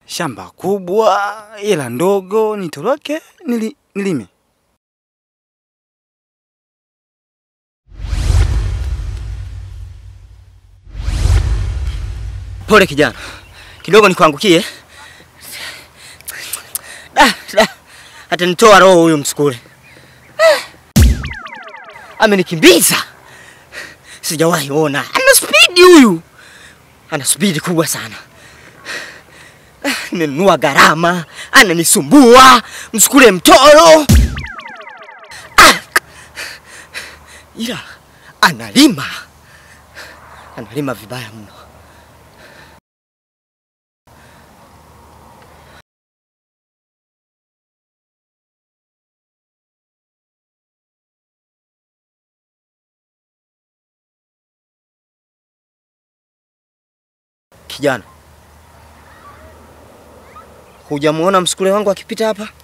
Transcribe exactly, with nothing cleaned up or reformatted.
shamba kubwa ila ndogo, nitoroke nili, nilime. Pole kijana. Kidogo nikuangukie. Da, da. Atanitoa roho huyu Msukule. Amenikimbiza. Sijawahi ona. Ana speed huyu. Ana speed kubwa sana. Nimenunua gharama, ananisumbua, Msukule mtoro. Ah! Ila analima. Analima vibaya mno. Kijana, hujamuona Msukule wangu akipita hapa?